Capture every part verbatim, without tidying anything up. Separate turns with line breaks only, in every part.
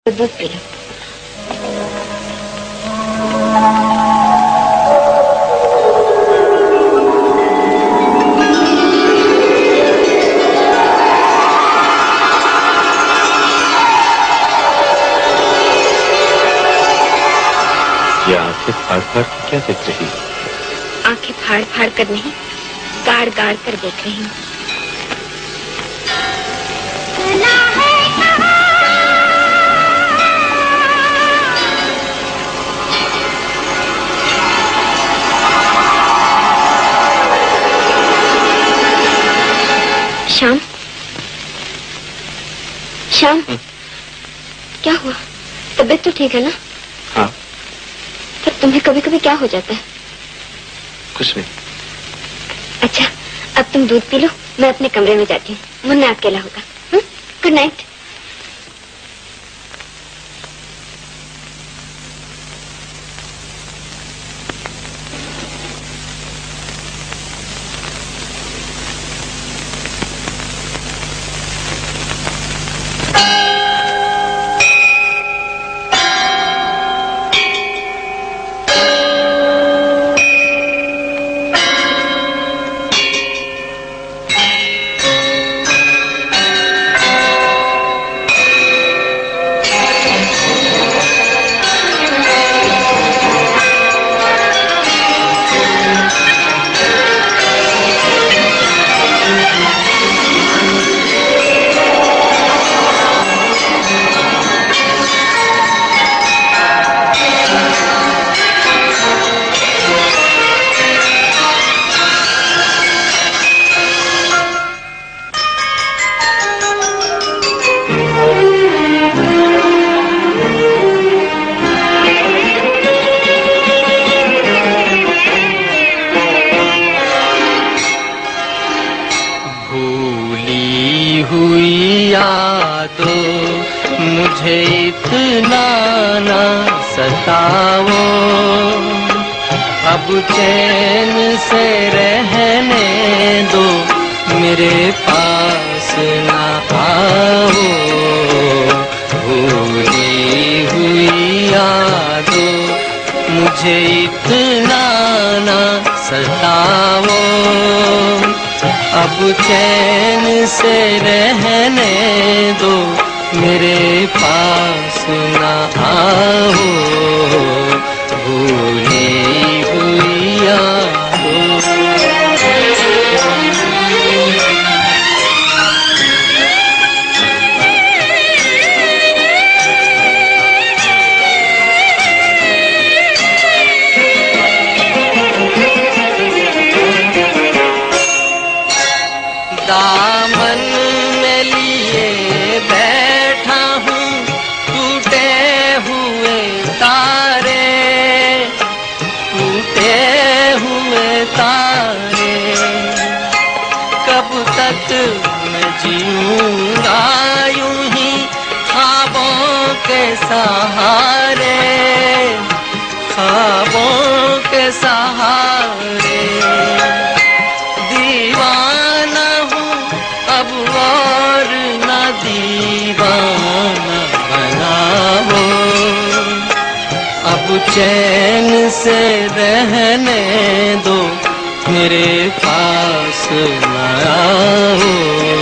तो दूध P low.
ये आंखें फाड़ फाड़ कर क्या देख रही?
आंखें फाड़ फाड़ कर नहीं, गाड़ गाड़ कर देख रही हूँ। श्याम, श्याम, क्या हुआ? तबीयत तो ठीक है ना?
हाँ।
पर तुम्हें कभी कभी क्या हो जाता है?
कुछ नहीं।
अच्छा, अब तुम दूध पी लो, मैं अपने कमरे में जाती हूँ। मुन्ना अकेला होगा। Good night.
चैन से रहने दो, मेरे पास न आओ,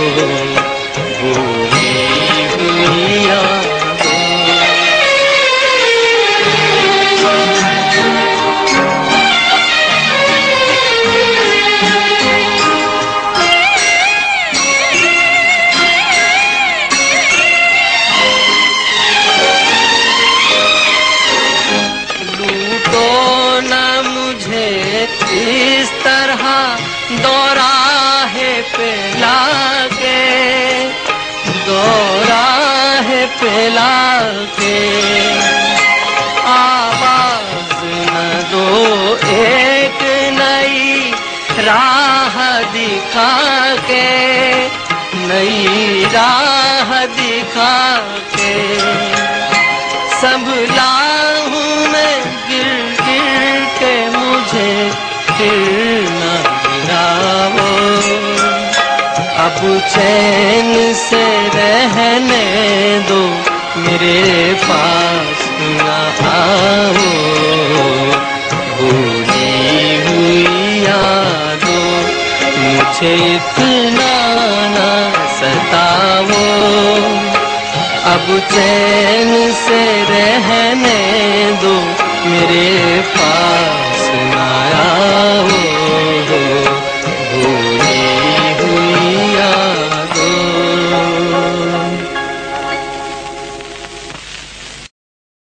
भूली हुई यादों। इस तरह दौराहे पे लाके, दौराहे पे लाके, आवाज न दो एक नई राह दिखा के, नई राह दिखा के। संभला हूँ मैं गिर गिर के, मुझे फिर न गिराओ, अब चैन से रहने दो, मेरे पास न आओ, भूली हुई यादों मुझे इतना न सताओ, अब चैन से रहने दो मेरे पास